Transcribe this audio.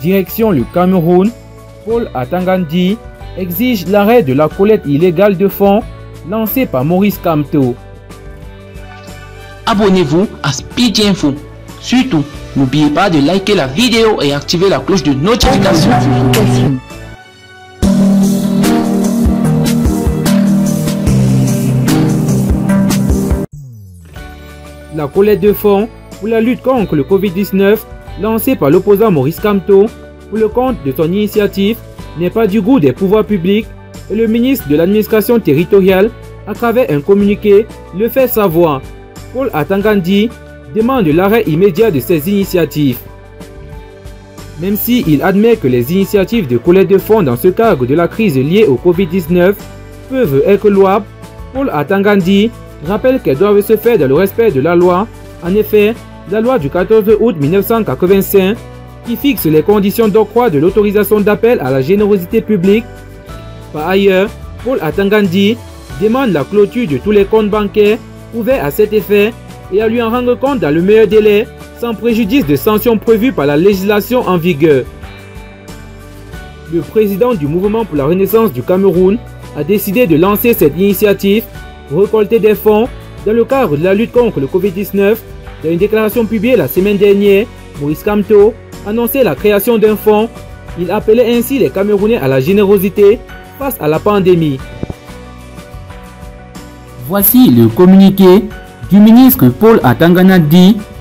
direction le Cameroun, Paul Atangandi, exige l'arrêt de la collecte illégale de fonds lancée par Maurice Kamto. Abonnez-vous à Speedy Info. Surtout, n'oubliez pas de liker la vidéo et activer la cloche de notification. La collecte de fonds pour la lutte contre le Covid-19 lancée par l'opposant Maurice Kamto pour le compte de son initiative n'est pas du goût des pouvoirs publics et le ministre de l'administration territoriale, à travers un communiqué, le fait savoir. Paul Atangandi demande l'arrêt immédiat de ces initiatives. Même s'il admet que les initiatives de collecte de fonds dans ce cadre de la crise liée au Covid-19 peuvent être louables, Paul Atangandi rappelle qu'elles doivent se faire dans le respect de la loi. En effet, la loi du 14 août 1985 qui fixe les conditions d'octroi de l'autorisation d'appel à la générosité publique. Par ailleurs, Paul Atangandi demande la clôture de tous les comptes bancaires ouverts à cet effet et à lui en rendre compte dans le meilleur délai, sans préjudice de sanctions prévues par la législation en vigueur. Le président du mouvement pour la renaissance du Cameroun a décidé de lancer cette initiative, récolter des fonds dans le cadre de la lutte contre le Covid-19. Dans une déclaration publiée la semaine dernière, Maurice Kamto annonçait la création d'un fonds. Il appelait ainsi les Camerounais à la générosité face à la pandémie. Voici le communiqué du ministre Paul Atangandi